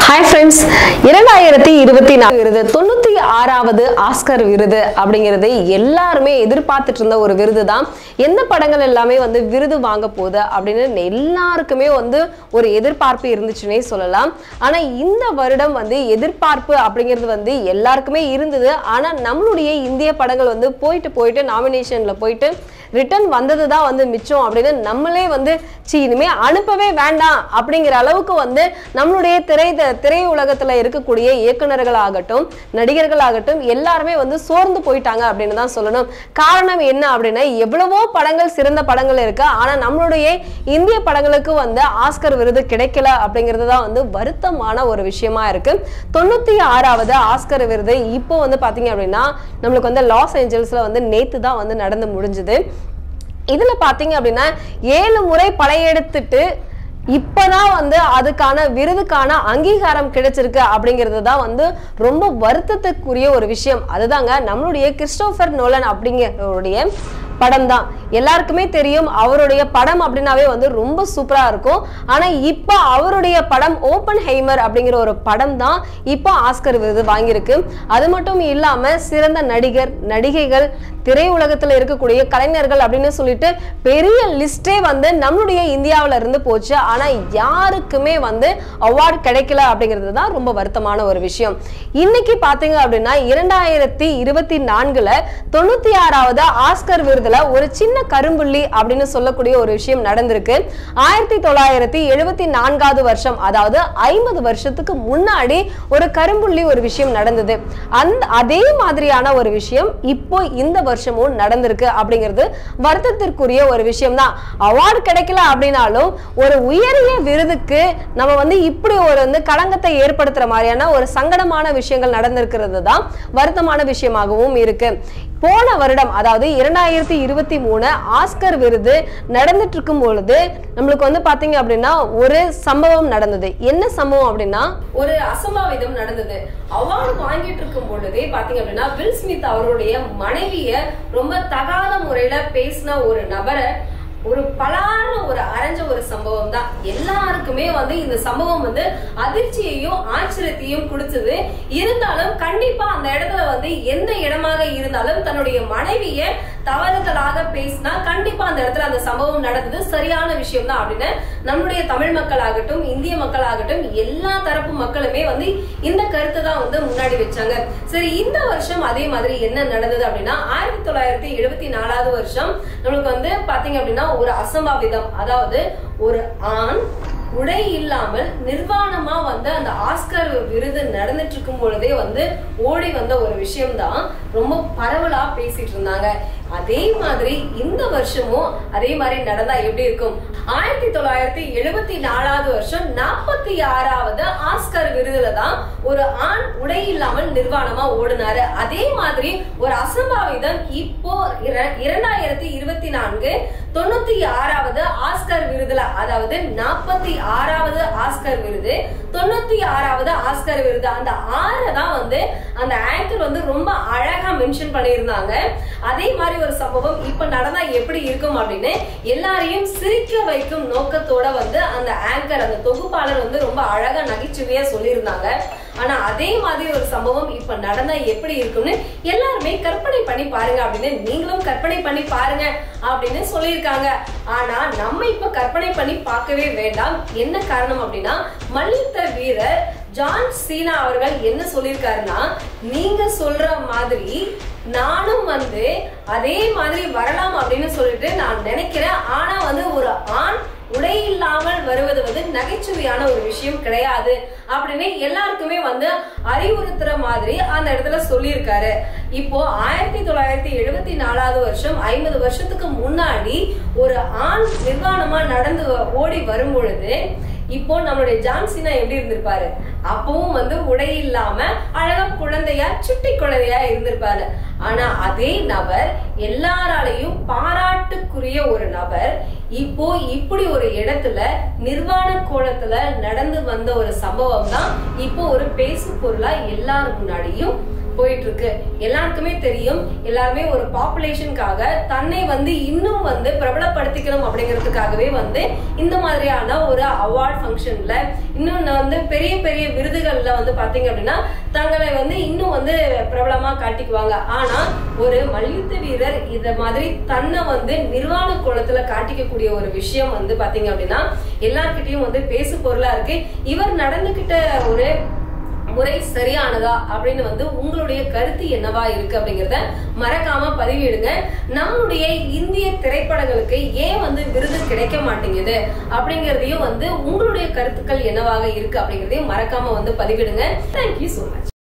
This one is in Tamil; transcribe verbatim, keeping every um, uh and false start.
Hi friends, இரண்டாயிரத்து இருபத்தி நான்கு விருது தொண்ணூற்றி ஆறாவது ஆஸ்கர் விருது அப்படிங்கிறது எல்லாருமே எதிர்பார்த்துட்டு இருந்த ஒரு விருது தான். எந்த படங்கள் எல்லாமே வந்து விருது வாங்க போகுது அப்படின்னு எல்லாருக்குமே வந்து ஒரு எதிர்பார்ப்பு இருந்துச்சுன்னே சொல்லலாம். ஆனா இந்த வருடம் வந்து எதிர்பார்ப்பு அப்படிங்கிறது வந்து எல்லாருக்குமே இருந்தது. ஆனா நம்மளுடைய இந்திய படங்கள் வந்து போயிட்டு போயிட்டு நாமினேஷன்ல போயிட்டு ரிட்டர்ன் வந்தது தான் வந்து மிச்சம் அப்படின்னு நம்மளே வந்து சி இனிமே அனுப்பவே வேண்டாம் அப்படிங்கிற அளவுக்கு வந்து நம்மளுடைய திரை திரையுலகத்துல இருக்கக்கூடிய இயக்குநர்களாகட்டும் நடிகர்களாகட்டும் எல்லாருமே வந்து சோர்ந்து போயிட்டாங்க அப்படின்னு தான் சொல்லணும். காரணம் என்ன அப்படின்னா எவ்வளவோ படங்கள் சிறந்த படங்கள் இருக்கு, ஆனா நம்மளுடைய இந்திய படங்களுக்கு வந்து ஆஸ்கர் விருது கிடைக்கல அப்படிங்கிறது தான் வந்து வருத்தமான ஒரு விஷயமா இருக்கு. தொண்ணூத்தி ஆறாவது ஆஸ்கர் விருது இப்போ வந்து பாத்தீங்க அப்படின்னா நம்மளுக்கு வந்து லாஸ் ஏஞ்சல்ஸ்ல வந்து நேத்து தான் வந்து நடந்து முடிஞ்சது. இதுல பாத்தீங்க அப்படின்னா ஏழு முறை படையெடுத்துட்டு இப்பதான் வந்து அதுக்கான விருதுக்கான அங்கீகாரம் கிடைச்சிருக்கு அப்படிங்கிறது தான் வந்து ரொம்ப வருத்தத்துக்குரிய ஒரு விஷயம். அதுதாங்க நம்மளுடைய கிறிஸ்டோபர் நோலன் அப்படிங்கிறவருடைய படம் தான். எல்லாருக்குமே தெரியும் அவருடைய படம் அப்படின்னாவே வந்து ரொம்ப சூப்பரா இருக்கும். ஆனா இப்போ அவருடைய படம் ஓப்பன் ஹைமர் அப்படிங்கிற ஒரு படம் தான் இப்போ ஆஸ்கர் விருது வாங்கியிருக்கு. அது மட்டும் இல்லாம சிறந்த நடிகர் நடிகைகள் திரையுலகத்துல இருக்கக்கூடிய கலைஞர்கள் அப்படின்னு சொல்லிட்டு பெரிய லிஸ்டே வந்து நம்மளுடைய இந்தியாவில இருந்து போச்சு. ஆனா யாருக்குமே வந்து அவார்டு கிடைக்கல அப்படிங்கிறது தான் ரொம்ப வருத்தமான ஒரு விஷயம். இன்னைக்கு பாத்தீங்க அப்படின்னா இரண்டாயிரத்தி இருபத்தி நான்குல தொண்ணூத்தி ஆறாவது ஆஸ்கர் விருதுல ஒரு சின்ன கரும்புள்ளி அப்படின்னு சொல்லக்கூடிய ஒரு விஷயம் நடந்திருக்கு. ஆயிரத்தி தொள்ளாயிரத்தி எழுபத்தி நான்காவது வருஷம், அதாவது ஐம்பது வருஷத்துக்கு முன்னாடி ஒரு கரும்புள்ளி ஒரு விஷயம் நடந்தது. அந்த அதே மாதிரியான ஒரு விஷயம் இப்போ இந்த வருஷமும் நடந்திருக்கு அப்படிங்கிறது வருத்தத்திற்குரிய ஒரு விஷயம் தான். அவார்டு கிடைக்கல அப்படின்னாலும் ஒரு உயரிய விருதுக்கு நம்ம வந்து இப்படி ஒரு வந்து களங்கத்தை ஏற்படுத்துற மாதிரியான ஒரு சங்கடமான விஷயங்கள் நடந்திருக்கிறது தான் வருத்தமான விஷயமாகவும் இருக்கு. போன வருடம் அதாவது இரண்டாயிரத்தி இருபத்தி மூணு ஆஸ்கர் விருது நடந்துட்டு இருக்கும் பொழுது நம்மளுக்கு வந்து பாத்தீங்க அப்படின்னா ஒரு சம்பவம் நடந்தது. என்ன சம்பவம் அப்படின்னா ஒரு அசம்பாவிதம் நடந்தது. அவார்டு வாங்கிட்டு இருக்கும் பொழுதே பாத்தீங்க அப்படின்னா வில் ஸ்மித் அவருடைய மனைவிய ரொம்ப தகாத முறையில பேசின ஒரு நபரை ஒரு பலான ஒரு அரைஞ்ச ஒரு சம்பவம் தான். எல்லாருக்குமே வந்து இந்த சம்பவம் வந்து அதிர்ச்சியையும் ஆச்சரியத்தையும் கொடுத்தது. இருந்தாலும் கண்டிப்பா அந்த இடத்துல வந்து எந்த இடமாக இருந்தாலும் தன்னுடைய மனைவிய தவறுதலாக பேசினா கண்டிப்பா அந்த இடத்துல அந்த சம்பவம் நடந்தது சரியான விஷயம் தான் அப்படின்னு நம்மளுடைய தமிழ் மக்கள் ஆகட்டும் இந்திய மக்கள் ஆகட்டும் எல்லா தரப்பு மக்களுமே வந்து இந்த கருத்தை தான் வந்து முன்னாடி வச்சாங்க. சரி, இந்த வருஷம் அதே மாதிரி என்ன நடந்தது அப்படின்னா ஆயிரத்தி தொள்ளாயிரத்தி எழுபத்தி நாலாவது வருஷம் நம்மளுக்கு வந்து பாத்தீங்க அப்படின்னா ஒரு அசம்பாவிதம், அதாவது ஒரு ஆண் உடை இல்லாமல் நிர்வாணமா வந்து அந்த ஆஸ்கர் விருது நடந்துட்டு இருக்கும் பொழுதே வந்து ஓடி வந்த ஒரு விஷயம் தான் ரொம்ப பரவலா பேசிட்டு இருந்தாங்க. அதே மாதிரி இந்த வருஷமும் அதே மாதிரி நடந்தா எப்படி இருக்கும்? ஆயிரத்தி தொள்ளாயிரத்தி எழுபத்தி நாலாவது வருஷம் நாற்பத்தி ஆறாவது ஆஸ்கர் விருதுல தான் ஒரு ஆண் உடை இல்லாமல் நிர்வாணமா ஓடினாரு. அதே மாதிரி ஒரு அசம்பாவிதம் இப்போ இரண்டாயிரத்தி இருபத்தி நான்கு தொண்ணூத்தி ஆறாவது ஆஸ்கர் விருதுல, அதாவது நாற்பத்தி ஆறாவது ஆஸ்கர் விருது தொண்ணூத்தி ஆறாவது ஆஸ்கர் விருது அந்த ஆறு தான் வந்து அந்த ஆங்கர் வந்து ரொம்ப அழகா மென்ஷன் பண்ணியிருந்தாங்க. அதே மாதிரி ஒரு சம்பவம் இப்ப நடந்தா எப்படி இருக்கும் அப்படின்னு எல்லாரையும் சிரிக்க வைக்கும் நோக்கத்தோட வந்து அந்த ஆங்கர் அந்த தொகுப்பாளர் வந்து ரொம்ப அழகா நகைச்சுவையா சொல்லியிருந்தாங்க. ஆனா அதே மாதிரி ஒரு சம்பவம் இப்ப நடந்தா எப்படி இருக்கும்னு எல்லாருமே கற்பனை பண்ணி பாருங்க அப்படின்னு நீங்களும் கற்பனை பண்ணி பாருங்க அப்படின்னு சொல்லியிருக்காங்க. ஆனா நம்ம இப்ப கற்பனை பண்ணி பார்க்கவே வேண்டாம். என்ன காரணம் அப்படின்னா மல்யுத்த வீரர் ஜான் சீனா அவர்கள் என்ன சொல்லியிருக்காருன்னா, நீங்க சொல்ற மாதிரி நானும் வந்து அதே மாதிரி வரலாம் அப்படின்னு சொல்லிட்டு நான் நினைக்கிறேன். ஆனா வந்து ஒரு ஆண் உடை இல்லாமல் வருவது வந்து நகைச்சுவையான ஒரு விஷயம் கிடையாது அப்படின்னு எல்லாருக்குமே வந்து அறிவுறுத்துற மாதிரி அந்த இடத்துல சொல்லியிருக்காரு. இப்போ ஆயிரத்தி தொள்ளாயிரத்தி எழுபத்தி நாலாவது வருஷம் ஐம்பது வருஷத்துக்கு முன்னாடி ஒரு ஆண் நிர்வாணமா நடந்து ஓடி வரும் பொழுது இப்போ நம்மளுடைய ஜான் சீனா எப்படி இருந்திருப்பாரு? அப்பவும் வந்து உடை இல்லாம அழகா குழந்தையா சுட்டி குழந்தையா இருந்திருப்பாரு. ஆனா அதே நபர் எல்லாராலையும் பாராட்டுக்குரிய ஒரு நபர் இப்போ இப்படி ஒரு இடத்துல நிர்வாண கோலத்துல நடந்து வந்த ஒரு சம்பவம் தான் இப்போ ஒரு பேசு பொருளா எல்லாரும் முன்னாடியும் போயிட்டு இருக்கு. எல்லாருக்குமே தெரியும், எல்லாருமே ஒரு பாப்புலேஷனுக்காக தன்னை வந்து இன்னும் வந்து பிரபலப்படுத்திக்கணும் அப்படிங்கிறதுக்காகவே வந்து இந்த மாதிரியான ஒரு அவார்ட் ஃபங்க்ஷன்ல இன்னும் வந்து பெரிய பெரிய விருதுகள்ல வந்து பாத்தீங்க அப்படின்னா தங்களை வந்து இன்னும் வந்து பிரபலமா காட்டிக்குவாங்க. ஆனா ஒரு மல்யுத்த வீரர் இத மாதிரி தன்னை வந்து நிர்வாண கோலத்துல காட்டிக்கக்கூடிய ஒரு விஷயம் வந்து பாத்தீங்க அப்படின்னா எல்லார்கிட்டயும் வந்து பேசு பொருளா இருக்கு. இவர் நடந்துகிட்ட ஒரு முறை சரியானதா அப்படின்னு வந்து உங்களுடைய கருத்து என்னவா இருக்கு அப்படிங்கறத மறக்காம பதிவிடுங்க. நம்மளுடைய இந்திய திரைப்படங்களுக்கு ஏன் வந்து விருது கிடைக்க மாட்டேங்குது அப்படிங்கறதையும் வந்து உங்களுடைய கருத்துக்கள் என்னவாக இருக்கு அப்படிங்கறதையும் மறக்காம வந்து பதிவிடுங்க. Thank you so much.